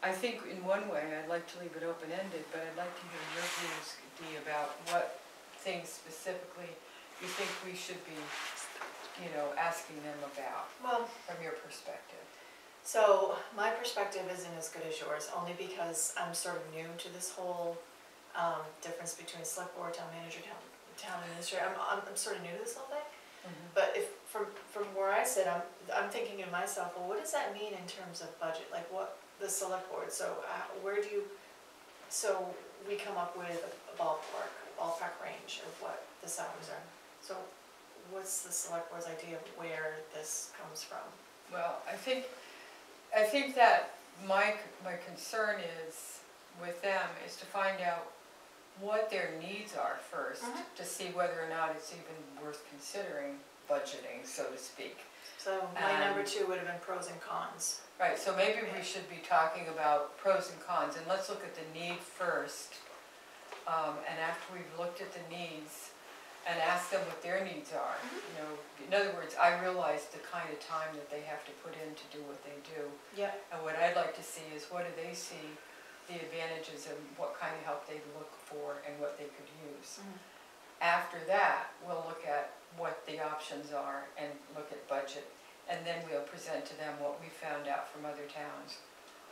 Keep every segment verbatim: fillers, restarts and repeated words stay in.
I think in one way, I'd like to leave it open-ended, but I'd like to hear your views, Dee, about what things specifically you think we should be, you know, asking them about, Well, from your perspective. so my perspective isn't as good as yours, only because I'm sort of new to this whole um, difference between select board, town manager, town, town administrator. I'm, I'm, I'm sort of new to this whole thing. Mm-hmm. But if, from, from where I sit, I'm, I'm thinking to myself, well, what does that mean in terms of budget? Like what, the select board, so uh, where do you, so we come up with a ballpark, ballpark range of what the salaries are. So what's the select board's idea of where this comes from? Well, I think, I think that my, my concern is, with them, is to find out what their needs are first, Mhm. to see whether or not it's even worth considering budgeting, so to speak. So my Um, number two would have been pros and cons. Right, so maybe we should be talking about pros and cons, and let's look at the need first. Um, and after we've looked at the needs, and ask them what their needs are. You know, in other words, I realize the kind of time that they have to put in to do what they do. Yep. And what I'd like to see is what do they see the advantages and what kind of help they look for and what they could use. Mm-hmm. After that, we'll look at what the options are and look at budget. And then we'll present to them what we found out from other towns.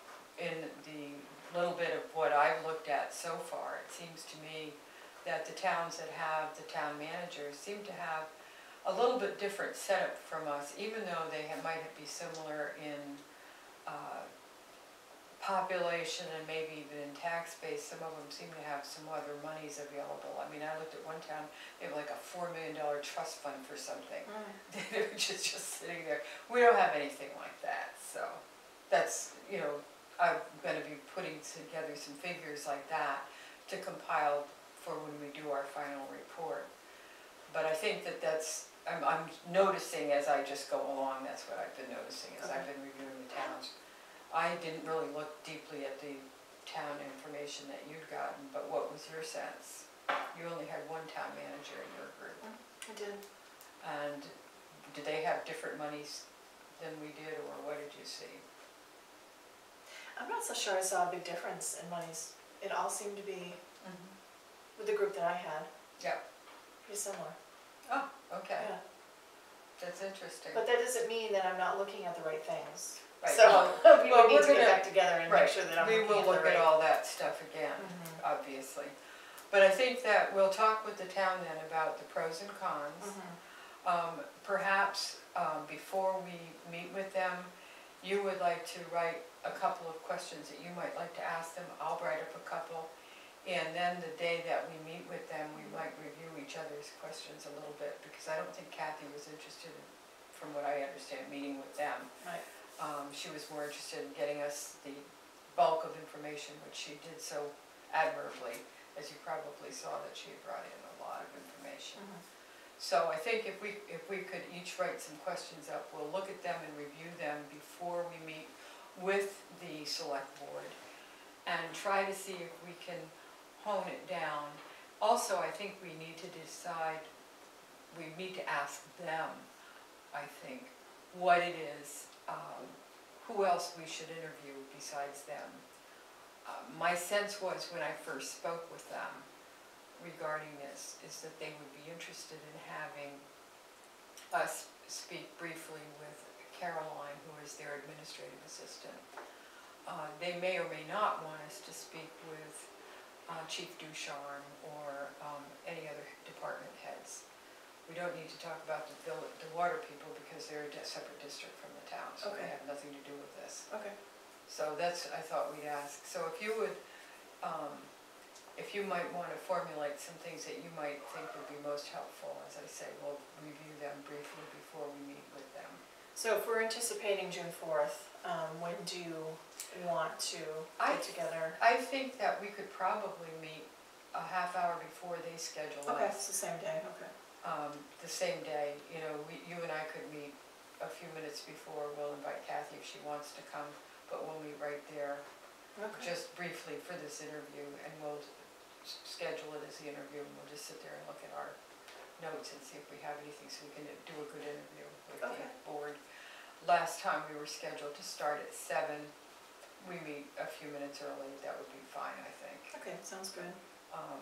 In the little bit of what I've looked at so far, it seems to me that the towns that have the town managers seem to have a little bit different setup from us, even though they have, might be similar in uh, population and maybe even in tax base. Some of them seem to have some other monies available. I mean, I looked at one town, they have like a four million dollar trust fund for something. Mm. They were just, just sitting there. We don't have anything like that, so that's, you know, I'm going to be putting together some figures like that to compile for when we do our final report. But I think that that's, I'm, I'm noticing as I just go along, that's what I've been noticing as I've been reviewing the towns. I didn't really look deeply at the town information that you'd gotten, but what was your sense? You only had one town manager in your group. I did. And did they have different monies than we did, or what did you see? I'm not so sure I saw a big difference in monies. It all seemed to be, Mm-hmm. with the group that I had, Yeah. pretty similar. Oh, okay. Yeah. That's interesting. But that doesn't mean that I'm not looking at the right things. Right, So well- we well, would need we're to get gonna- back together and right, make sure that I'm We looking will at the look right. at all that stuff again, Mhm. obviously. But I think that we'll talk with the town then about the pros and cons. Mhm. Um, perhaps um, before we meet with them, you would like to write a couple of questions that you might like to ask them. I'll write up a couple. And then the day that we meet with them, we might review each other's questions a little bit, because I don't think Kathy was interested in, from what I understand, meeting with them. Right. Um, she was more interested in getting us the bulk of information, which she did so admirably, as you probably saw that she had brought in a lot of information. Mhm. So I think if we, if we could each write some questions up, we'll look at them and review them before we meet with the select board and try to see if we can hone it down. Also, I think we need to decide, we need to ask them, I think, what it is, um, who else we should interview besides them. Uh, my sense was when I first spoke with them regarding this, is that they would be interested in having us speak briefly with Caroline, who is their administrative assistant. Uh, they may or may not want us to speak with uh, Chief Ducharme or um, any other department heads. We don't need to talk about the, vill- the water people because they're a separate district from the town, so they Okay. have nothing to do with this. Okay. So that's, I thought we'd ask. So if you would, um, if you might want to formulate some things that you might think would be most helpful, as I say, we'll review them briefly before we meet with them. So if we're anticipating June fourth, um, when do you want to I- get together? I think that we could probably meet a half hour before they schedule Okay, us. it's the same day, okay. Um, the same day, you know, we, you and I could meet a few minutes before. We'll invite Kathy if she wants to come, but we'll meet right there, Okay. just briefly for this interview, and we'll s- schedule it as the interview, and we'll just sit there and look at our notes and see if we have anything so we can do a good interview with Okay. the board. Last time we were scheduled to start at seven. we meet a few minutes early, that would be fine, I think. Okay, sounds good. Um,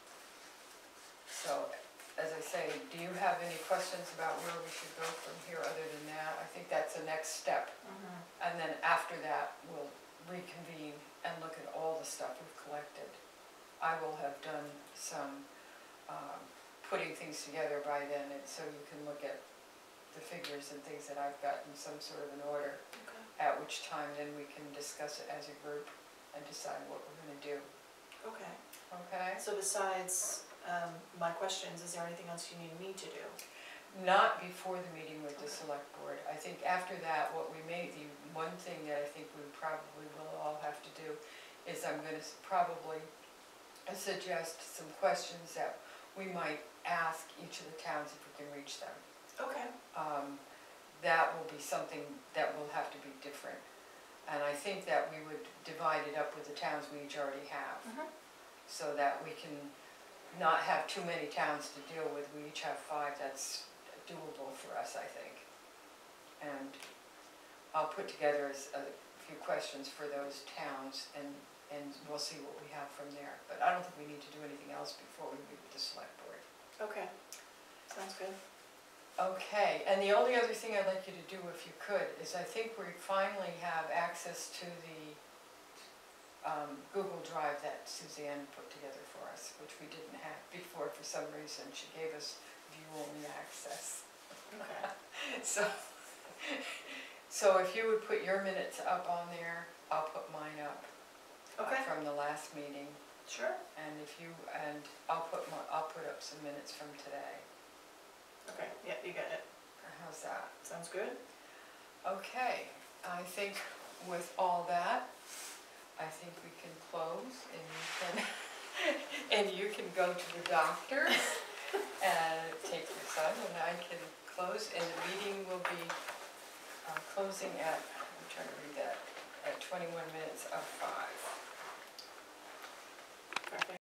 So, as I say, do you have any questions about where we should go from here other than that? I think that's the next step. Mhm. And then after that, we'll reconvene and look at all the stuff we've collected. I will have done some um, putting things together by then, and so you can look at the figures and things that I've got in some sort of an order, Okay. at which time then we can discuss it as a group and decide what we're gonna do, Okay, okay? so besides um, my questions, is there anything else you need me to do? Not before the meeting with the Okay. select board. I think after that, what we may, the one thing that I think we probably will all have to do is I'm gonna s- probably suggest some questions that we might ask each of the towns if we can reach them. Okay. Um, That will be something that will have to be different. And I think that we would divide it up with the towns we each already have, Mhm. so that we can not have too many towns to deal with. We each have five, that's doable for us, I think. And I'll put together s- a few questions for those towns, and, and we'll see what we have from there. But I don't think we need to do anything else before we meet with the select board. Okay, sounds good. Okay, and the only other thing I'd like you to do, if you could, is I think we finally have access to the um, Google Drive that Suzanne put together for us, which we didn't have before for some reason. She gave us view-only access. Okay. So, so if you would put your minutes up on there, I'll put mine up uh, Okay, from the last meeting. sure. And if you, and I'll put my, I'll put up some minutes from today. Okay, yeah, you got it. How's that? Sounds good. Okay, I think with all that, I think we can close and you can, and you can go to the doctor and take your son, and I can close, and the meeting will be uh, closing at, I'm trying to read that, at twenty-one minutes of five.